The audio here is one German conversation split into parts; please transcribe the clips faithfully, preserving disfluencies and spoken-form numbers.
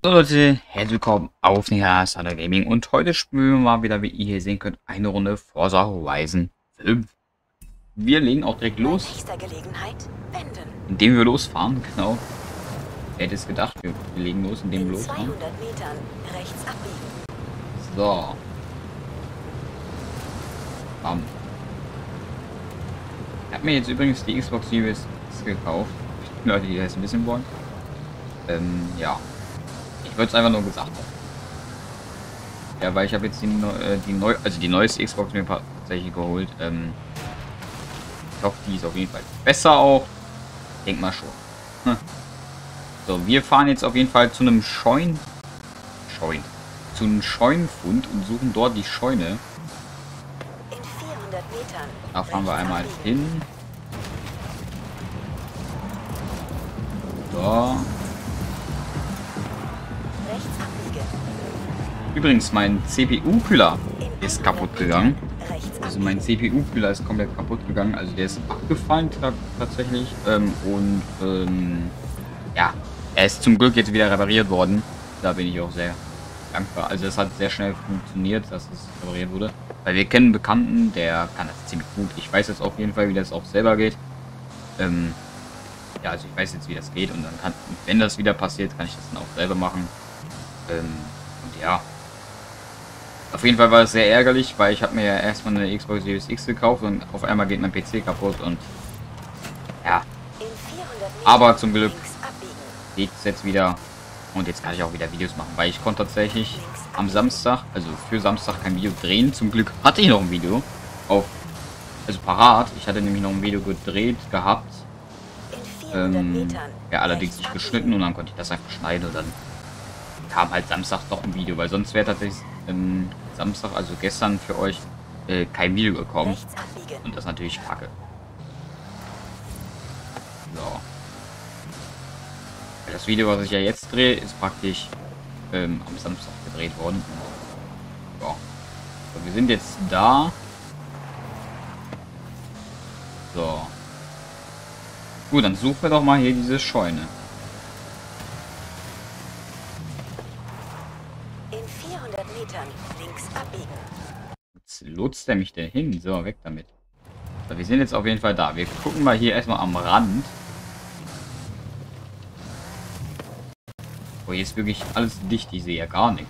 So Leute, herzlich willkommen auf Nihilasta Gaming und heute spielen wir mal wieder, wie ihr hier sehen könnt, eine Runde Forza Horizon fünf. Wir legen auch direkt los, indem wir losfahren, genau. Wer hätte es gedacht, wir legen los, indem wir losfahren. Metern rechts abbiegen. So. Bam. Ich habe mir jetzt übrigens die Xbox Series X gekauft. Leute, die das ein bisschen wollen. Ähm, ja. Ich wollte es einfach nur gesagt haben. Ja, weil ich habe jetzt die, äh, die neu, also die neueste Xbox mir tatsächlich geholt. Ähm, ich hoffe, die ist auf jeden Fall besser auch. Denk mal schon. Hm. So, wir fahren jetzt auf jeden Fall zu einem Scheun, Scheun, zu einem Scheunenfund und suchen dort die Scheune. In vierhundert Metern. Da fahren wir einmal hin. So. Rechts abbiegen. Übrigens, mein C P U-Kühler ist kaputt gegangen. Rechts Also mein C P U-Kühler ist komplett kaputt gegangen. Also der ist abgefallen tatsächlich. Ähm, und ähm, ja, er ist zum Glück jetzt wieder repariert worden. Da bin ich auch sehr dankbar. Also es hat sehr schnell funktioniert, dass es repariert wurde. Weil wir kennen einen Bekannten, der kann das ziemlich gut. Ich weiß jetzt auf jeden Fall, wie das auch selber geht. Ähm, ja, also ich weiß jetzt, wie das geht. Und dann kann, wenn das wieder passiert, kann ich das dann auch selber machen. Ähm, und ja. Auf jeden Fall war es sehr ärgerlich, weil ich habe mir ja erstmal eine Xbox Series X gekauft und auf einmal geht mein P C kaputt und ja. In vierhundert Metern Aber zum Glück links abbiegen. geht es jetzt wieder und jetzt kann ich auch wieder Videos machen, weil ich konnte tatsächlich am Samstag, also für Samstag kein Video drehen. Zum Glück hatte ich noch ein Video auf, also parat. Ich hatte nämlich noch ein Video gedreht gehabt. In vierhundert Ähm, Metern. ja, allerdings rechts nicht abbiegen. geschnitten und dann konnte ich das einfach schneiden und dann kam halt Samstag doch ein Video, weil sonst wäre tatsächlich ähm, Samstag, also gestern für euch, äh, kein Video gekommen. Rechts abbiegen. Und das ist natürlich kacke. So. Das Video, was ich ja jetzt drehe, ist praktisch ähm, am Samstag gedreht worden. So. So, wir sind jetzt da. So. Gut, dann suchen wir doch mal hier diese Scheune. In vierhundert Metern links abbiegen. Jetzt lotst er mich denn hin. So, weg damit. So, wir sind jetzt auf jeden Fall da. Wir gucken mal hier erstmal am Rand. Oh, hier ist wirklich alles dicht. Ich sehe ja gar nichts.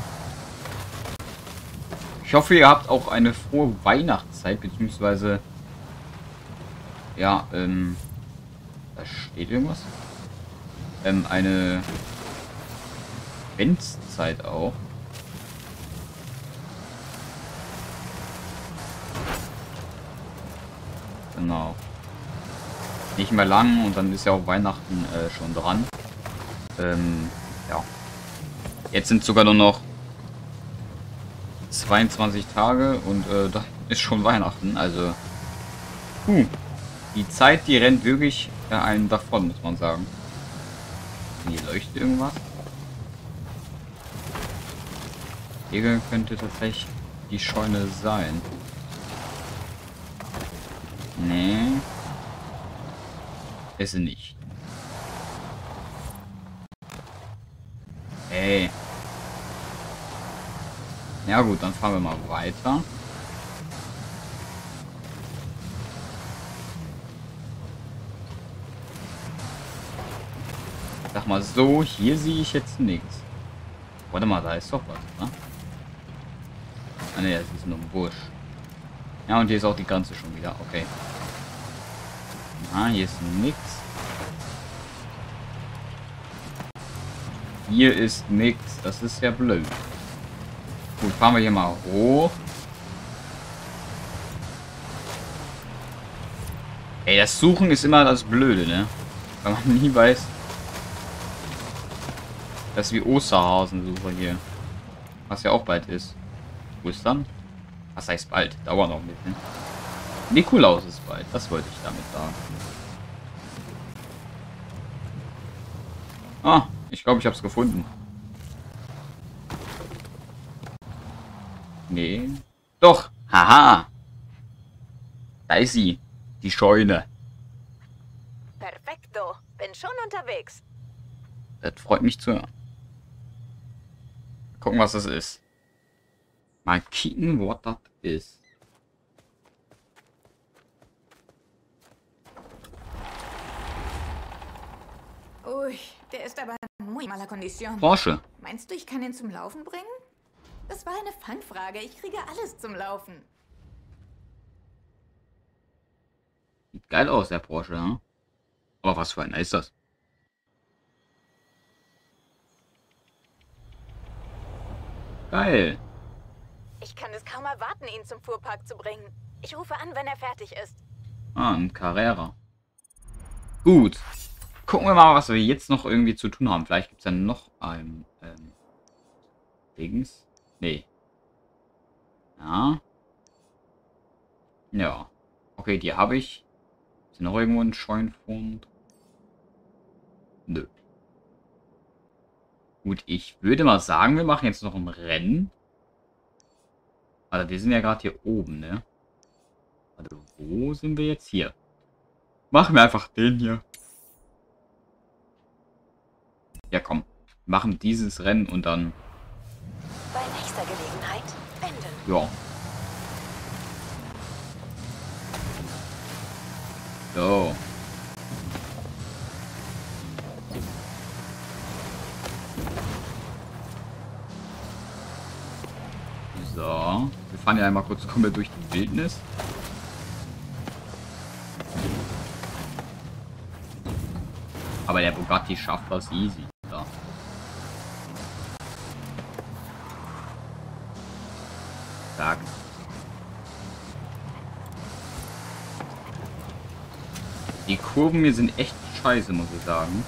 Ich hoffe, ihr habt auch eine frohe Weihnachtszeit, beziehungsweise ja, ähm, da steht irgendwas. Ähm, eine Adventszeit auch. Genau. Nicht mehr lang und dann ist ja auch Weihnachten äh, schon dran. Ähm, ja. Jetzt sind sogar nur noch zweiundzwanzig Tage und äh, da ist schon Weihnachten. Also, huh, die Zeit, die rennt wirklich äh, einem davon, muss man sagen. Hier leuchtet irgendwas. Hier könnte tatsächlich die Scheune sein. Nee. Ist sie nicht. Ey. Ja gut, dann fahren wir mal weiter. Sag mal so, hier sehe ich jetzt nichts. Warte mal, da ist doch was, ne? Ah ne, das ist nur ein Busch. Ja, und hier ist auch die Grenze schon wieder. Okay. Ah, hier ist nichts. Hier ist nichts. Das ist ja blöd. Gut, fahren wir hier mal hoch. Ey, das Suchen ist immer das Blöde, ne? Weil man nie weiß. Das ist wie Osterhasen-Suche hier. Was ja auch bald ist. Wo ist dann? Was heißt bald? Dauert noch ein bisschen. Nikolaus ist bald. Das wollte ich damit sagen. Ah, ich glaube, ich habe es gefunden. Nee. Doch. Haha. Da ist sie. Die Scheune. Perfekto. Bin schon unterwegs. Das freut mich zu hören. gucken, was das ist. Mal kicken, was das ist. Ui, der ist aber in muy mala Kondition. Porsche. Meinst du, ich kann ihn zum Laufen bringen? Das war eine Fangfrage. Ich kriege alles zum Laufen. Sieht geil aus, der Porsche, ja? Aber was für einer ist das? Geil. Ich kann es kaum erwarten, ihn zum Fuhrpark zu bringen. Ich rufe an, wenn er fertig ist. Ah, ein Carrera. Gut. Gucken wir mal, was wir jetzt noch irgendwie zu tun haben. Vielleicht gibt es ja noch ein ähm, Dings. Nee. Ja. Ja. Okay, die habe ich. Ist noch irgendwo ein Scheunfund? Nö. Gut, ich würde mal sagen, wir machen jetzt noch ein Rennen. Also wir sind ja gerade hier oben, ne? Also wo sind wir jetzt hier? Machen wir einfach den hier. Ja, komm. Machen dieses Rennen und dann... Bei nächster Gelegenheit wenden. Ja. So. So. Wir fahren ja einmal kurz komplett durch die Wildnis. Aber der Bugatti schafft das easy. So. Zack. Die Kurven hier sind echt scheiße, muss ich sagen.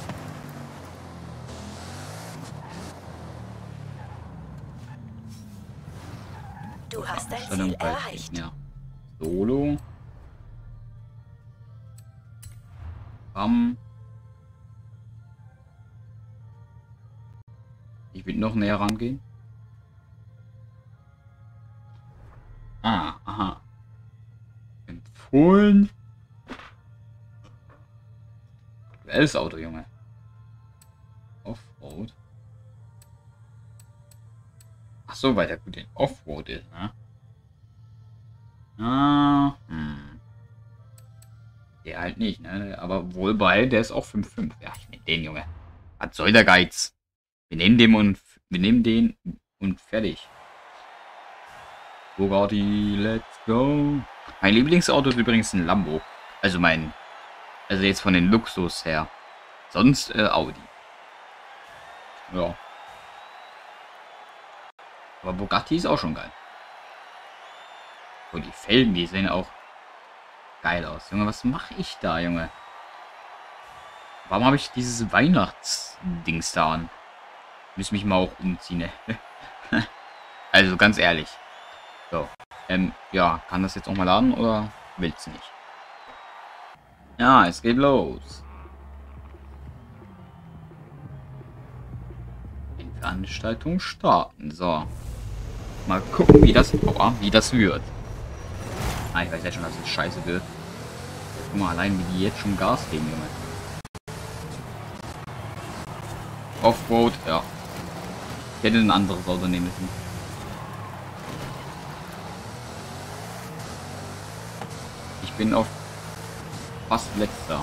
Du hast dein Stellung Ziel erreicht. Ja. Solo. Bam. Ich will noch näher rangehen. Ah, aha. Empfohlen. Aktuelles Auto, Junge. Offroad. Ach so, weil der gut in Offroad ist, ne? Ah, hm. Der halt nicht, ne? Aber wohl bei, der ist auch fünf Komma fünf. Ja, ich nehme den, Junge. Was soll der Geiz? Wir nehmen den und wir nehmen den und fertig. Bugatti, let's go. Mein Lieblingsauto ist übrigens ein Lambo. Also mein, also jetzt von den Luxus her. Sonst äh, Audi. Ja. Aber Bugatti ist auch schon geil. Und die Felgen, die sehen auch geil aus. Junge, was mache ich da, Junge? Warum habe ich dieses Weihnachtsdings da an? Muss mich mal auch umziehen, ne? Also ganz ehrlich. So. Ähm, ja, kann das jetzt auch mal laden oder will's nicht? Ja, es geht los. Die Veranstaltung starten. So. Mal gucken, wie das, oh, wie das wird. Ah, ich weiß ja schon, dass es scheiße wird. Guck mal allein, wie die jetzt schon Gas geben, Junge. Offroad, ja. Ich hätte ein anderes Auto nehmen müssen. Ich bin auf fast letzter.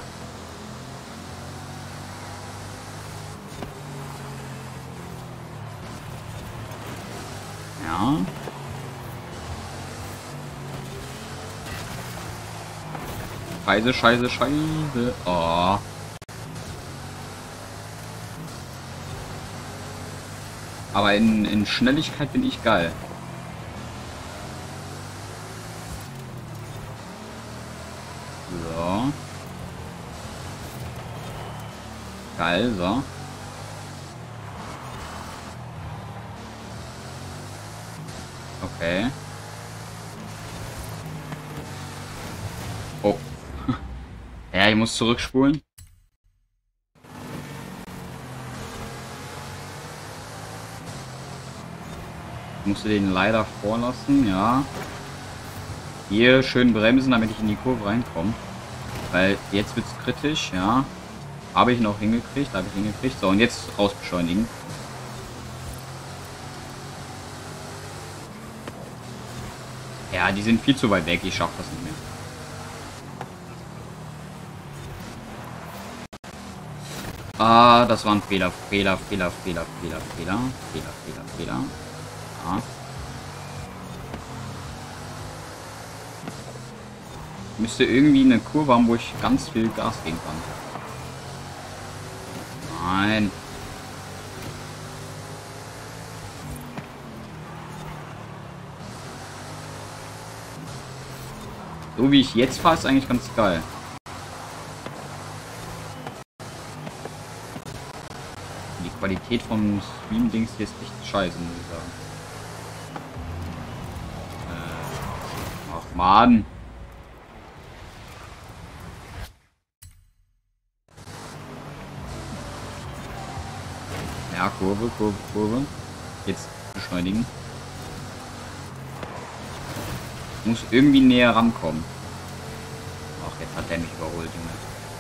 Ja. Scheiße, scheiße, scheiße. Oh. Aber in, in Schnelligkeit bin ich geil. So. Geil, so. Okay. Oh. Ja, ich muss zurückspulen. Ich musste den leider vorlassen, ja. Hier schön bremsen, damit ich in die Kurve reinkomme. Weil jetzt wird es kritisch, ja. Habe ich noch hingekriegt, habe ich hingekriegt. So, und jetzt rausbeschleunigen. Ja, die sind viel zu weit weg. Ich schaff das nicht mehr. Ah, das war ein Fehler. Fehler, Fehler, Fehler, Fehler, Fehler, Fehler, Fehler, Fehler. Ja. Müsste irgendwie eine Kurve haben, wo ich ganz viel Gas geben kann. Nein. So wie ich jetzt fahre, ist eigentlich ganz geil. Die Qualität vom Stream-Dings hier ist echt scheiße, muss ich sagen. Äh, ach man. Ja, Kurve, Kurve, Kurve. Jetzt beschleunigen. Muss irgendwie näher rankommen. Ach, jetzt hat er mich überholt, Junge.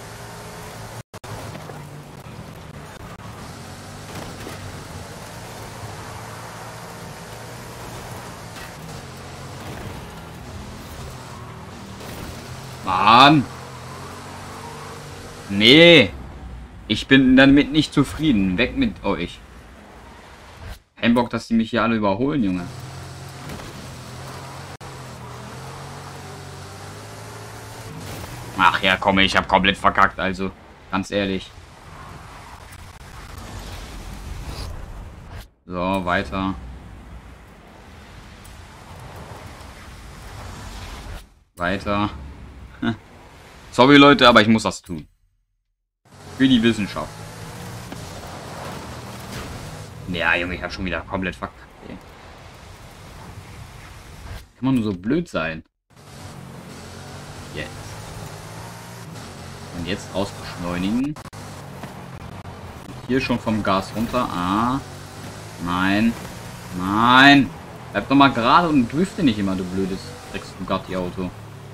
Mann! Nee! Ich bin damit nicht zufrieden. Weg mit euch. Kein Bock, dass die mich hier alle überholen, Junge. Ach ja, komm, ich habe komplett verkackt, also ganz ehrlich. So, weiter. Weiter. Sorry, Leute, aber ich muss das tun. Für die Wissenschaft. Ja, Junge, ich habe schon wieder komplett verkackt, ey. Kann man nur so blöd sein. Jetzt. Und jetzt raus beschleunigen. Hier schon vom Gas runter. Ah. Nein. Nein. Bleib doch mal gerade und drifte nicht immer, du blödes Drecks-Bugatti-Auto.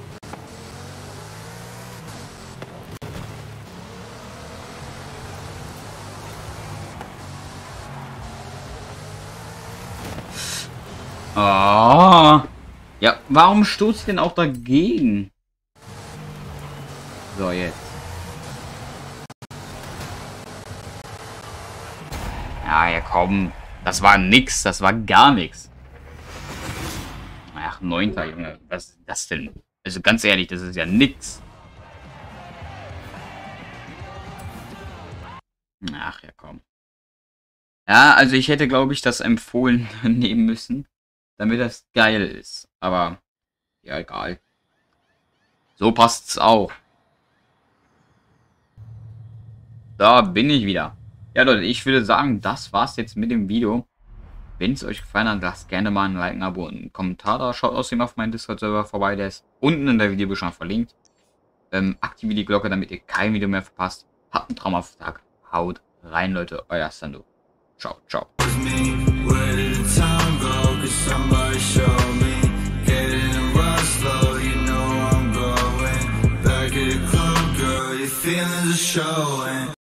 Oh. Ja, warum stoßt ich denn auch dagegen? So, jetzt. Ja, ja, komm. Das war nix. Das war gar nichts. Ach, neunter, Junge. Was ist das denn? Also ganz ehrlich, das ist ja nix. Ach ja, komm. Ja, also ich hätte, glaube ich, das empfohlen nehmen müssen, damit das geil ist. Aber, ja, egal. So passt's auch. Da bin ich wieder. Ja, Leute, ich würde sagen, das war's jetzt mit dem Video. Wenn es euch gefallen hat, lasst gerne mal ein Like, ein Abo und einen Kommentar da. Schaut außerdem auf meinen Discord-Server vorbei, der ist unten in der Videobeschreibung verlinkt. Ähm, aktiviert die Glocke, damit ihr kein Video mehr verpasst. Habt einen traumhaften Tag. Haut rein, Leute. Euer Sando. Ciao, ciao. Feeling the show.